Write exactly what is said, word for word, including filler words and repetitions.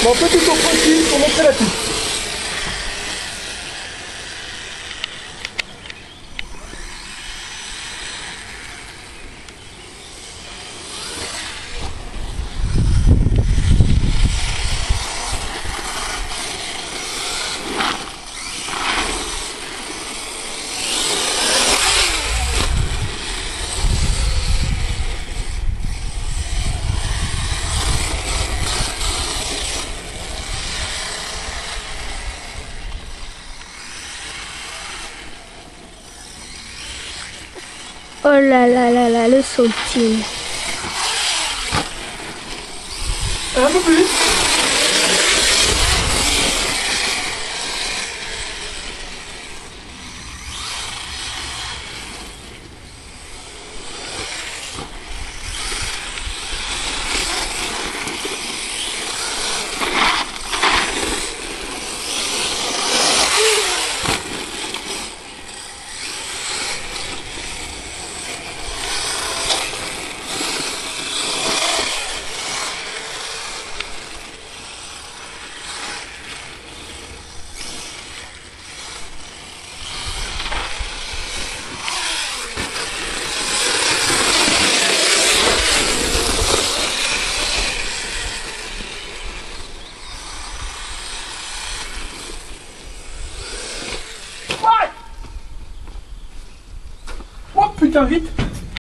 Bon, petit tour tranquille pour montrer la piste. Oh là là là là, le sautine. Un peu plus. Oh putain, vite!